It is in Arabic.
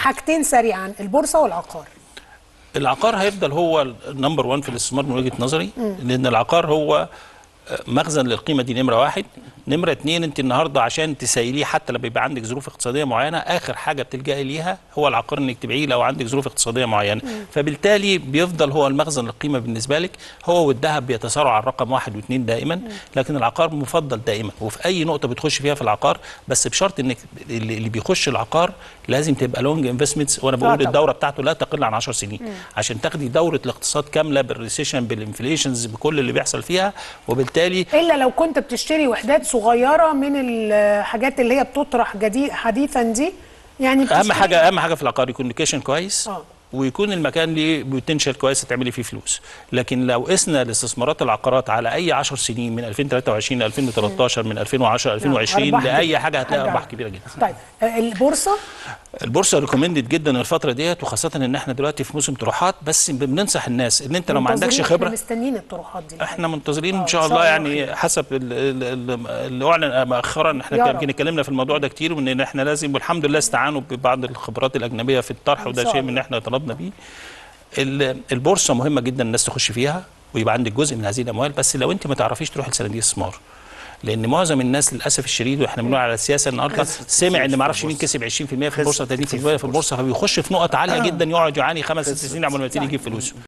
حاجتين سريعا، البورصه والعقار. العقار هيفضل هو النمبر 1 في الاستثمار من وجهة نظري، لان العقار هو مخزن للقيمه دي نمره واحد. نمره اتنين، انت النهارده عشان تسيليه حتى لما بيبقى عندك ظروف اقتصاديه معينه، اخر حاجه بتلجئي ليها هو العقار، انك تبيعيه لو عندك ظروف اقتصاديه معينه. فبالتالي بيفضل هو المخزن للقيمه بالنسبه لك. هو والذهب بيتصارعوا على الرقم 1 و2 دائما، لكن العقار مفضل دائما. وفي اي نقطه بتخش فيها في العقار، بس بشرط انك اللي بيخش العقار لازم تبقى لونج انفستمنتس. وانا بقول الدوره بتاعته لا تقل عن 10 سنين عشان تاخدي دوره الاقتصاد كامله بالريسيشن بالانفليشنز بكل اللي بيحصل فيها. وبالتالي الا لو كنت بتشتري وحدات صغيره من الحاجات اللي هي بتطرح حديثا دي، يعني اهم حاجه في العقار يكون لوكيشن كويس، ويكون المكان ليه بوتنشال كويس تعملي فيه فلوس. لكن لو قسنا الاستثمارات العقارات على اي 10 سنين من 2023 ل 2013 من 2010 ل 2020 لاي حاجه هتلاقي ارباح كبيره جدا. طيب البورصه ريكومندد جدا الفتره ديت، وخاصه ان احنا دلوقتي في موسم طروحات. بس بننصح الناس ان انت لو ما عندكش خبره، احنا مستنيين الطروحات دي، احنا منتظرين ان شاء الله. يعني حسب اللي اعلن مؤخرا، احنا يمكن اتكلمنا في الموضوع ده كتير، وان احنا لازم والحمد لله استعانوا ببعض الخبرات الاجنبيه في الطرح، وده شيء من اللي احنا طلبنا بيه. البورصه مهمه جدا الناس تخش فيها ويبقى عندك جزء من هذه الاموال، بس لو انت ما تعرفيش تروحي لصناديق الاستثمار. لان معظم الناس للاسف الشديد، واحنا بنقول على السياسه النهارده، سمع ان ما اعرفش مين كسب 20% في البورصه 30% في البورصه، فبيخش في نقط عاليه جدا، يقعد يعاني 5 6 سنين عقبال ما يبتدي يجيب فلوسه.